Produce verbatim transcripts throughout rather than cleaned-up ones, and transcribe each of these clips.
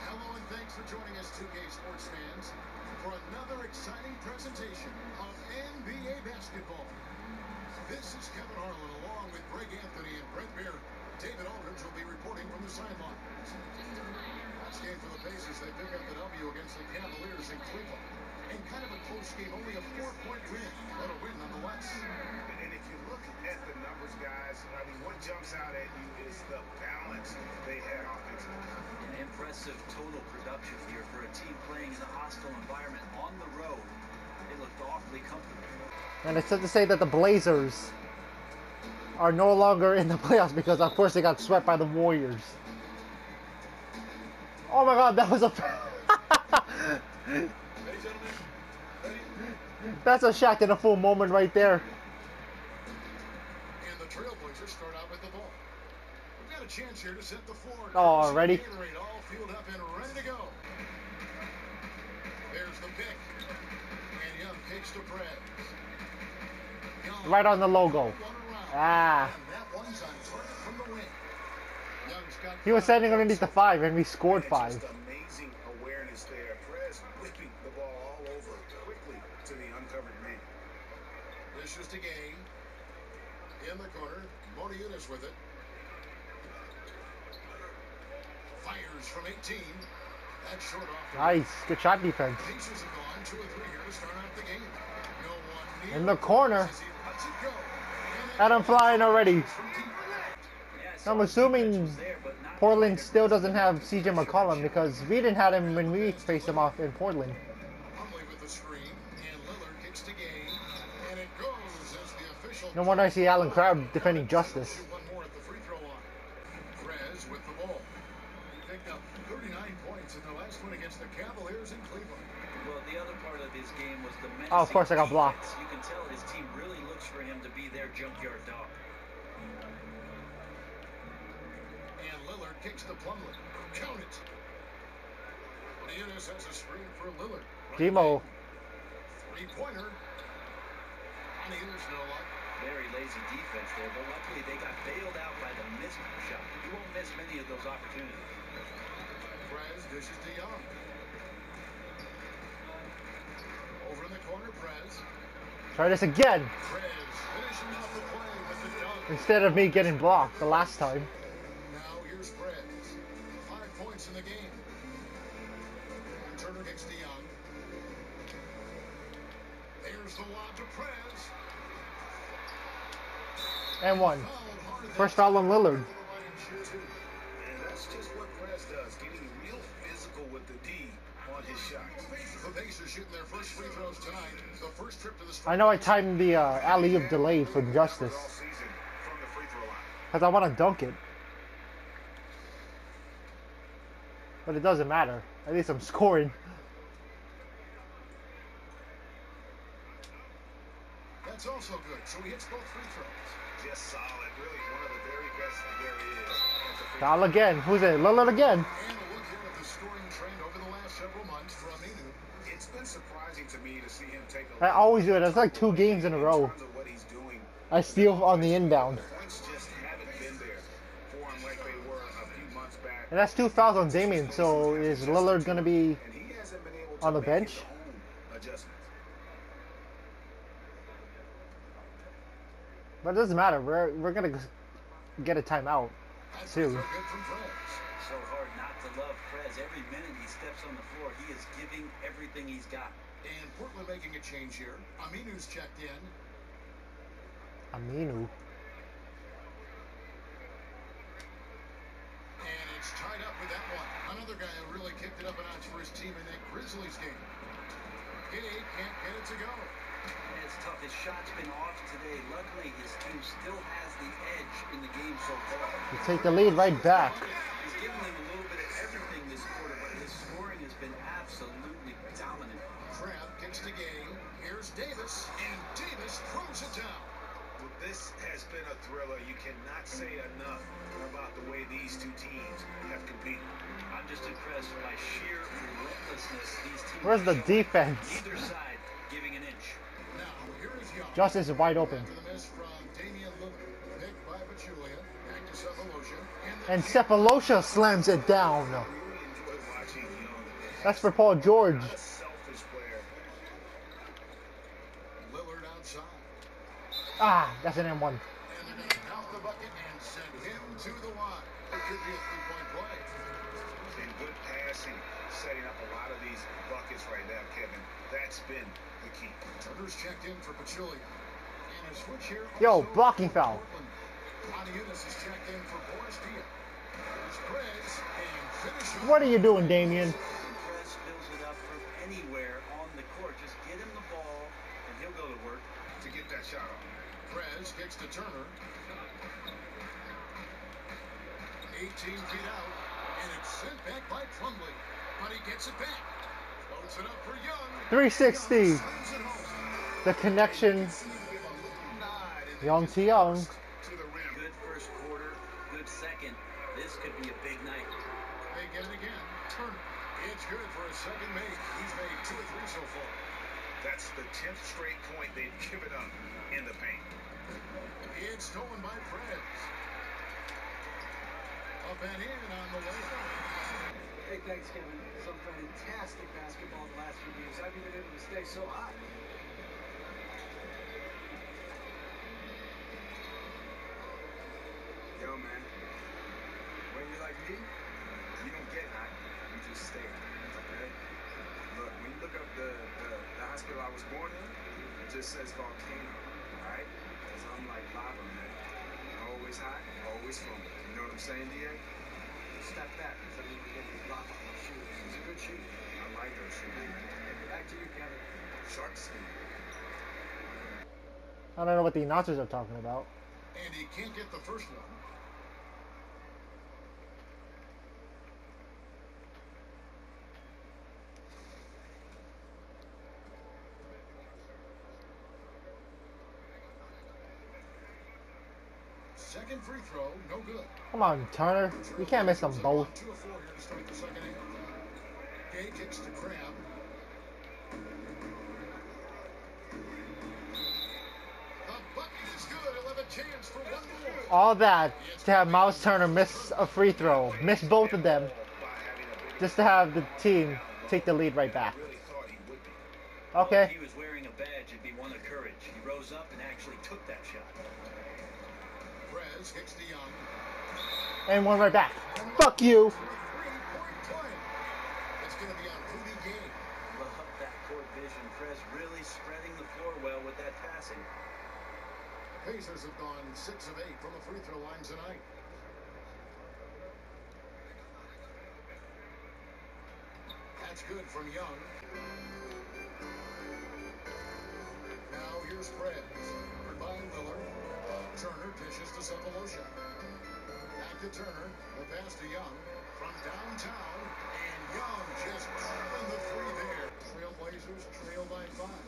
Hello and thanks for joining us, two K Sports fans, for another exciting presentation of N B A basketball. This is Kevin Harlan along with Greg Anthony and Brent Beer. David Aldridge will be reporting from the sideline. Last game for the Pacers, they pick up the W against the Cavaliers in Cleveland. And kind of a close game, only a four-point win, but a win nonetheless. And if you look at the numbers, guys, I mean, what jumps out at you is the balance they had offensively. An impressive total production here for a team playing in a hostile environment on the road. They looked awfully comfortable. And it's said to say that the Blazers are no longer in the playoffs because, of course, they got swept by the Warriors. Oh my God, that was a... That's a Shaq in a full moment right there. And the Trailblazers start out with the ball. We've got a chance here to set the floor. Oh, ready? All fueled up and ready to go. There's the pick. And Young kicks to Prez. Young, Right on the logo. Ah. And that one's on target from the wing. Young's got He was standing underneath the five and we scored five. Just amazing awareness there. Prez whipping the ball all over quickly to the uncovered man. This is to Gay. In the corner. Modiunas with it. Fires from eighteen. That's short off. The Nice. Good shot defense. Pacers have gone two or three here to start out the game. No one near In the corner. as he lets it go. And I'm flying already. From deep. Yeah, I'm assuming Portland still doesn't have C J McCollum because we didn't have him when we faced him off in Portland. Humley with the screen, and Lillard kicks to Gay, and it goes as the official. No wonder I see Alan Crabb defending justice. One more at the free throw line. Prez with the ball. He picked up thirty-nine points in the last one against the Cavaliers in Cleveland. Well, the other part of his game was the menacing Oh, of course I got blocked. defense. You can tell his team really looks for him to be their junkyard dog. And Lillard kicks to Plumlee. Count it. Modiunas has a screen for Lillard. Demo. Three-pointer. On the other's no luck. Very lazy defense there, but luckily they got bailed out by the missed shot. You won't miss many of those opportunities. Prez dishes to Young. Over in the corner, Prez. Try this again. Prez finishing off the play with the dunk. Instead of me getting blocked the last time. Now here's Prez. Five points in the game. And Turner kicks to Young. There's the lob to Prez. And one. Fouled hard. First foul on Lillard. And that's just what Prez does, getting real physical with the D on his shots. The Pacers shooting their first free throws tonight. The first trip to the I know I timed the uh, alley-oop delay for All justice. season from the free throw line. Because I want to dunk it. But it doesn't matter. At least I'm scoring. That's also good. So he hits both free throws. Just solid, really one of the very best there is. at the free Foul again. Who's it? Lillard again. And a look here at the scoring trend over the last several months for Aminu. It's been surprising to me to see him take a I always do it. It's like two games in a row. in terms of what he's doing. I steal on the inbound. Points just haven't been there for him like they were a few months back. And that's two fouls on Damian. So is Lillard going to be... And he hasn't been able to on the make bench? his own adjustments. But it doesn't matter. We're, we're going to get a timeout That's soon. good from Prez. So hard not to love Prez. Every minute he steps on the floor, he is giving everything he's got. And Portland making a change here. Aminu's checked in. Aminu. And it's tied up with that one. Another guy who really kicked it up a notch for his team in that Grizzlies game. Gay can't get it to go. And it's tough. His shot's been off today. Luckily, his team still has the edge in the game so far. You take the lead right back. He's given them a little bit of everything this quarter, but his scoring has been absolutely dominant. Crab kicks to Gay. Here's Davis. And Davis throws it down. Well, this has been a thriller. You cannot say enough about the way these two teams have competed. I'm just impressed by sheer relentlessness these teams Where's the have shown. defense? Neither side giving an inch. Now, here is Young. Justice is wide open. After the miss from Damian Lillard. Picked by Pachulia. Back to Cephalosha. And Cephalosha slams it down. I really enjoy watching That's for Paul George. Not a selfish player. Lillard outside. Ah, that's an M one. And they're going to count the bucket and send him to the line. It could be a three-point play. And good passing, setting up a lot of these buckets right now, Kevin. That's been the key. Turner's checked in for Pachulia. And a switch here. Yo, also blocking for foul. Portland. Moniunas is checked in for Boris Diaw. There's Perez and finishes. What are you doing, Damian? Press fills it up from anywhere on the court. Just get him the ball, and he'll go to work. To get that shot off. Perez kicks to Turner. eighteen feet out. And it's sent back by Plumlee. But he gets it back. Floats it up for Young. three sixty. Young slams it home. The connection. Nod, and they Young just to young. burst To the rim. Good first quarter, good second. This could be a big night. They get it again. Turner. It's good for a second make. He's made two or three so far. That's the tenth straight point they've given up in the paint. It's stolen by Perez. Up and in on the way. Hey, thanks, Kevin. Some fantastic basketball the last few games. I've been able to stay so hot. Yo, man, when you're like me, you don't get hot, you just stay hot, okay? Look, when you look up the, the, the hospital I was born in, it just says volcano, alright? Because I'm like lava, man. Always hot, always foaming. You know what I'm saying, D A? Step back, because I need to get these lock on my shoes. He's a good shooter. I like those shoes. Back to you, Kevin. Shark skin. I don't know what the announcers are talking about. And he can't get the first one. Second free throw, no good. Come on, Turner. You can't miss them both. Two of four here to start the second half. Gay kicks to Crab. The bucket is good. He'll have a chance for one more. All that to have Miles Turner miss a free throw, miss both of them, just to have the team take the lead right back. Really thought he would be. Okay. If he was wearing a badge, it'd be one of courage. He rose up and actually took that shot. Perez kicks to Young. And one right back. Fuck you. Three-point play. It's going to be on Rudy Gay. Love that court vision. Prez really spreading the floor well with that passing. Pacers have gone six of eight from the free throw line tonight. That's good from Young. Now here's Perez. Covered by Lillard. Turner dishes to Cephalosha. Back to Turner. The pass to Young. From downtown. And Young just drilling the three there. Trailblazers trail by five.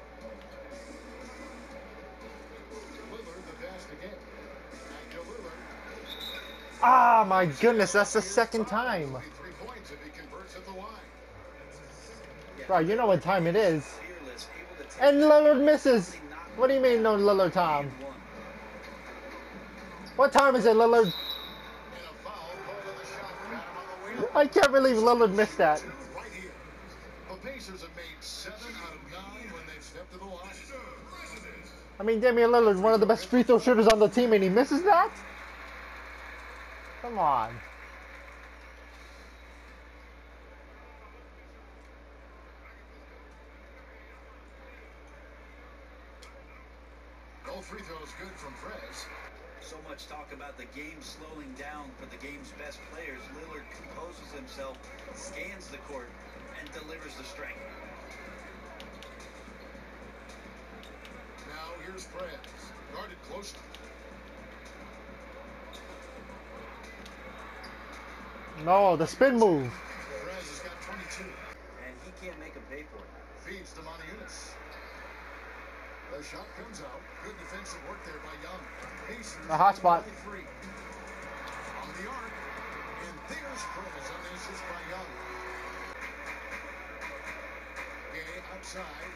Lillard the pass to Gay. Back to Lillard. Ah, my goodness, that's the second time. Three points if he converts at the line. Bro, you know what time it is. Fearless, able to take And Lillard misses. What do you mean no Lillard time? one. What time is it, Lillard? And a foul called on the shot. Got him on the way up. I can't believe Lillard missed that. Two right here. The Pacers have made seven out of nine when they've stepped to the line. I mean, Damian Lillard, one of the best free throw shooters on the team, and he misses that? Come on. All free throws good from Perez. So much talk about the game slowing down for the game's best players. Lillard composes himself, scans the court, and delivers the strength. Now here's Perez. Guarded closely. No, the spin move. Perez has got twenty-two. And he can't make him pay for it. Feeds to Moniunas. The shot comes out. Good defensive work there by Young. Pacers A hot spot. by three. On the arc. And there's Perez on the assist by Young. Gay outside.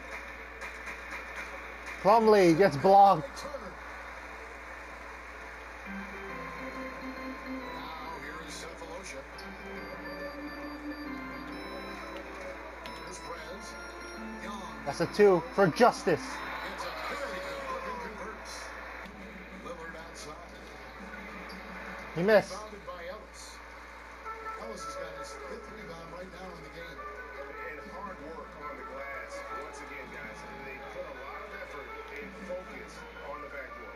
Plumlee gets blocked. Turner. Now here is Cephalosha. That's a two for justice. It's a very good look and converts. Lillard outside. He missed. Rebounded by Ellis. Ellis has got his fifth rebound right now in the game. And hard work on the glass. Once again, guys, they put a lot of effort and focus on the backboard.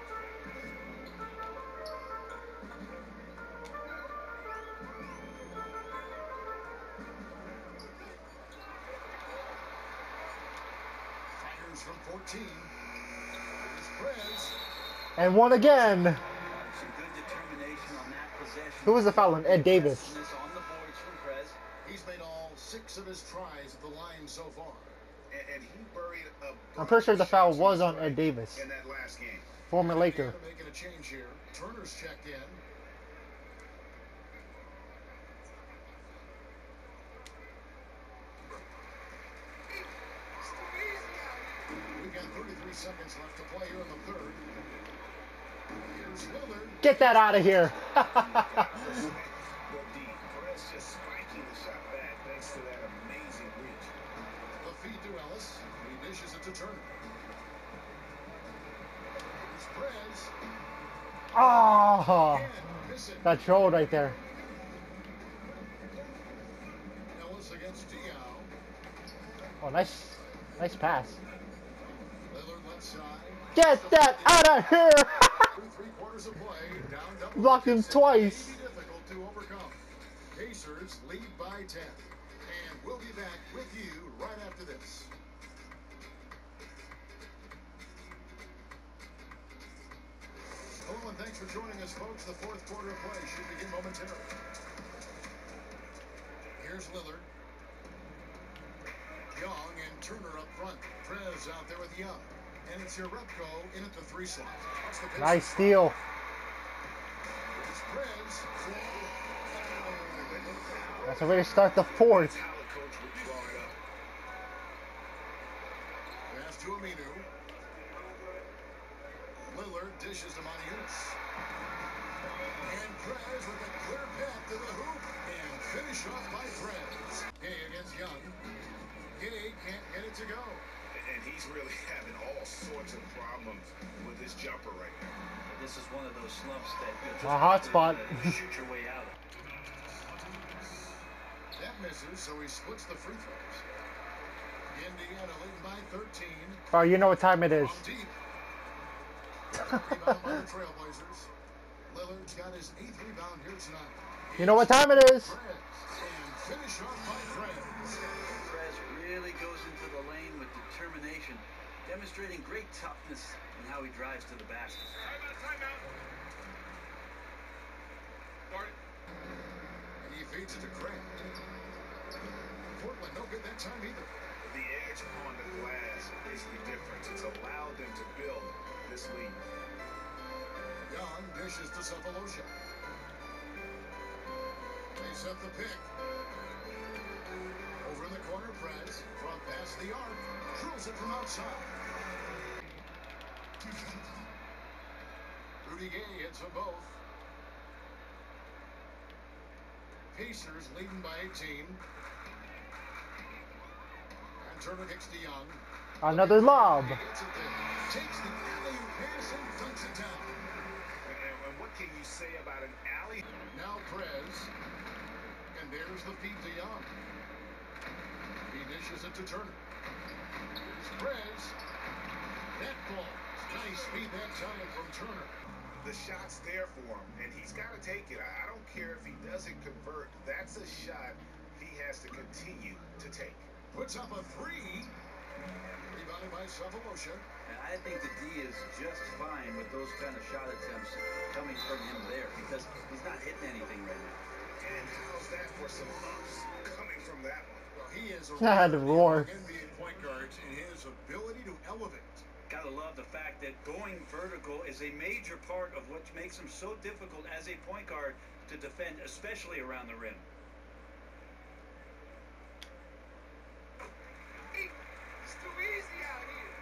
Fires from fourteen. Here's Perez. And one again. Some good determination on that possession. Who was the foul on? Ed Davis. On the boards from Prez. He's made all six of his tries at the line so far. And, and he buried a I'm pretty sure the foul bunch of was shots on Ed Davis, in that last game. former Laker. Indiana making a change here. Turner's checked in. We've got thirty-three seconds left to play here in the third. Here's Lillard. Get that out of here. But D, Perez just spiking the shot back thanks to that amazing reach. The feed to Ellis. He dishes it to Turner. Here's Perez. Oh, And miss it. that troll right there. Ellis against Diao. Oh, nice, nice pass. Lillard left side. Get that out of here. Through three quarters of play. Down double Blocked him digits. twice. May be difficult to overcome. Pacers lead by ten. And we'll be back with you right after this. Hello and thanks for joining us, folks. The fourth quarter of play should begin momentarily. Here's Lillard. Young and Turner up front. Prez out there with Young. And it's Jerebko in at the three slot. That's the Pacers. Nice steal. Here's Prez. That's a way to start the fourth. How the coach would draw it up. Pass to Aminu. Lillard dishes to Manius. And Prez with a clear path to the hoop. And finish off by Prez. Gay against Young. Gay can't get it to go. And he's really having all sorts of problems with his jumper right now. This is one of those slumps that you'll just A hot have to, spot. uh, shoot your way out of. That misses, so he splits the free throws. Indiana leading by thirteen. Bro, you know what time it is. From deep. Rebound by the Trailblazers. Lillard's got his eighth rebound here tonight. You know what time it is. Prez. And finish off by Prez. Prez really goes into the lane with determination, demonstrating great toughness in how he drives to the basket. He feeds it to Craig. Portland, no good that time either. The edge on the glass is the difference. It's allowed them to build this lead. Young dishes to Cephalosha. They set the pick. Over in the corner, Prez. Front past the arc. Drills it from outside. Rudy Gay hits them both. Pacers leading by eighteen. And Turner kicks to Young. Another lob. He gets it there. Takes the alley-oop pass and dunks it down. And, and, and what can you say about an alley? Now Prez. And there's the feed to Young. He dishes it to Turner. Here's Prez. That ball. Nice feed that time from Turner. The shot's there for him, and he's got to take it. I, I don't care if he doesn't convert. That's a shot he has to continue to take. Puts up a three. Rebounded by Cephalosha. And I think the D is just fine with those kind of shot attempts coming from him there because he's not hitting anything right now. And how's that for some ups coming from that one? Well, he is a I had to roar. N B A point guards in his ability to elevate. Gotta love the fact that going vertical is a major part of what makes him so difficult as a point guard to defend, especially around the rim. It's too easy out here.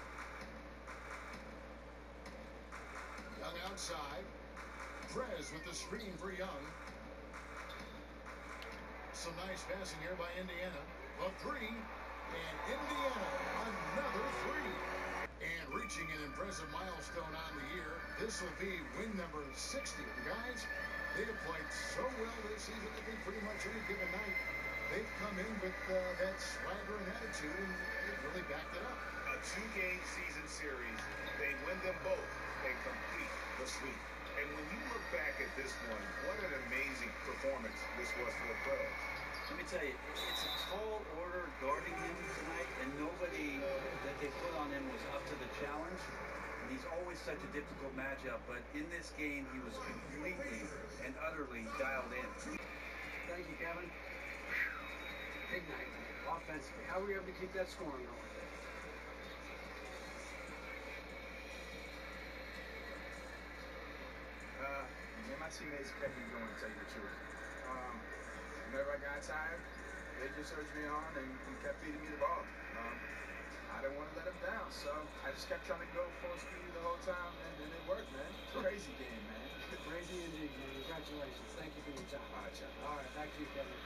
Young outside. Prez with the screen for Young. Some nice passing here by Indiana. A three. And Indiana, another three. And reaching an impressive milestone on the year, this will be win number sixty. The guys, they have played so well this season, I think pretty much any given night, they've come in with uh, that swagger and attitude, and they've really backed it up. A two-game season series, they win them both. They complete the sweep. And when you look back at this one, what an amazing performance this was for the Pros. Let me tell you, it's a tall order guarding him tonight, and nobody that they put on him was up to the challenge. And he's always such a difficult matchup, but in this game, he was completely and utterly dialed in. Thank you, Kevin. Big night, offensively. How were we able to keep that scoring going? Uh, me and my teammates kept me going, to tell you the truth. Um, whenever I got tired, they just urged me on and, and kept feeding me the ball. Um, I didn't want to let them down, so I just kept trying to go full speed the whole time, and, and it worked, man. It's a crazy game, man. Crazy indeed, man. Congratulations. Thank you for your time. All right, Chuck. All right, back to you, Kevin.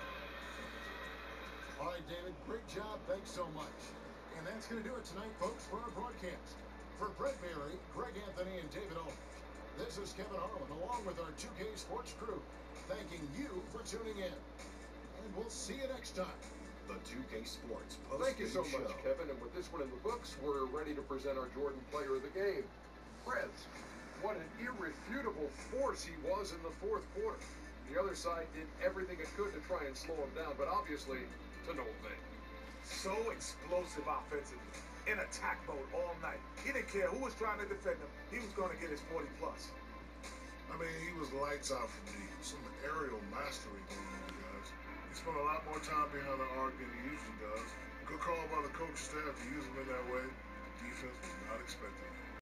All right, David, great job. Thanks so much. And that's going to do it tonight, folks, for our broadcast. For Brett Barry, Greg Anthony, and David Olin, this is Kevin Harlan, along with our two K Sports crew, thanking you for tuning in. And we'll see you next time. The two K Sports post Thank you so show. much, Kevin. And with this one in the books, we're ready to present our Jordan Player of the Game. Prez, what an irrefutable force he was in the fourth quarter. The other side did everything it could to try and slow him down, but obviously to no avail. So explosive offensively, in attack mode all night. He didn't care who was trying to defend him. He was going to get his forty plus. I mean, he was lights out for me. Some aerial mastery going on, guys. He spent a lot more time behind the arc than he usually does. Good call by the coaching staff to use him in that way. Defense was not expecting it.